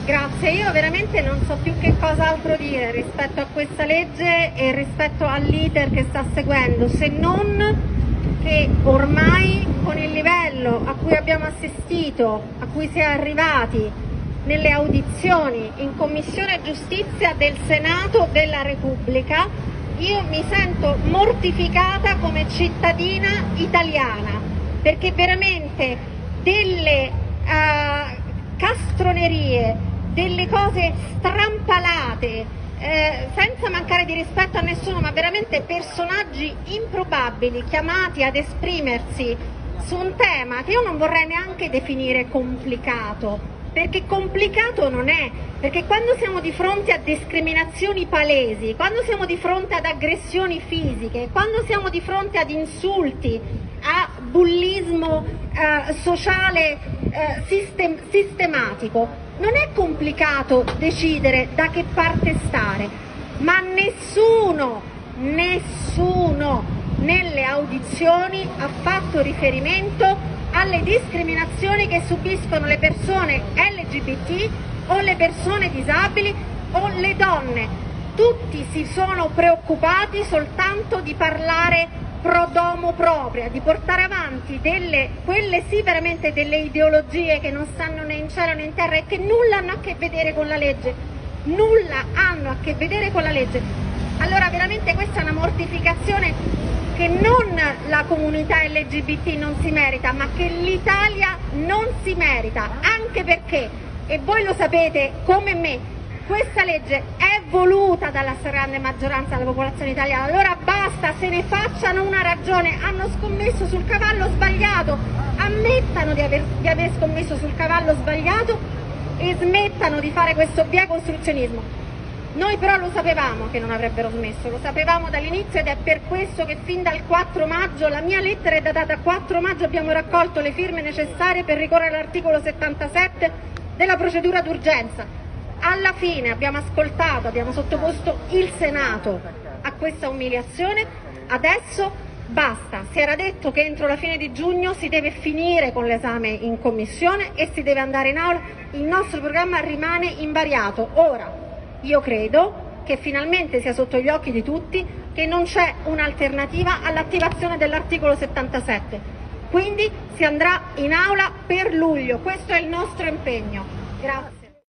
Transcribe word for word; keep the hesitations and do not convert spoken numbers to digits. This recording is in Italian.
Grazie, io veramente non so più che cos'altro dire rispetto a questa legge e rispetto all'iter che sta seguendo, se non che ormai con il livello a cui abbiamo assistito, a cui si è arrivati nelle audizioni in Commissione Giustizia del Senato della Repubblica, io mi sento mortificata come cittadina italiana, perché veramente delle uh, castronerie, delle cose strampalate, eh, senza mancare di rispetto a nessuno, ma veramente personaggi improbabili chiamati ad esprimersi su un tema che io non vorrei neanche definire complicato, perché complicato non è, perché quando siamo di fronte a discriminazioni palesi, quando siamo di fronte ad aggressioni fisiche, quando siamo di fronte ad insulti, a bullismo eh, sociale eh, sistem sistematico, non è complicato decidere da che parte stare, ma nessuno, nessuno nelle audizioni ha fatto riferimento alle discriminazioni che subiscono le persone L G B T o le persone disabili o le donne. Tutti si sono preoccupati soltanto di parlare pro domo propria, di portare avanti delle, quelle sì veramente delle ideologie che non stanno né in cielo né in terra e che nulla hanno a che vedere con la legge, nulla hanno a che vedere con la legge. Allora veramente questa è una mortificazione che non la comunità L G B T non si merita, ma che l'Italia non si merita, anche perché, e voi lo sapete come me, questa legge è voluta dalla stragrande maggioranza della popolazione italiana, allora basta, se ne facciano una ragione, hanno scommesso sul cavallo sbagliato, ammettano di aver, di aver scommesso sul cavallo sbagliato e smettano di fare questo biecostruzionismo. Noi però lo sapevamo che non avrebbero smesso, lo sapevamo dall'inizio ed è per questo che fin dal quattro maggio, la mia lettera è datata quattro maggio, abbiamo raccolto le firme necessarie per ricorrere all'articolo settantasette della procedura d'urgenza. Alla fine abbiamo ascoltato, abbiamo sottoposto il Senato a questa umiliazione, adesso basta, si era detto che entro la fine di giugno si deve finire con l'esame in commissione e si deve andare in aula, il nostro programma rimane invariato. Ora, io credo che finalmente sia sotto gli occhi di tutti che non c'è un'alternativa all'attivazione dell'articolo settantasette, quindi si andrà in aula per luglio, questo è il nostro impegno. Grazie.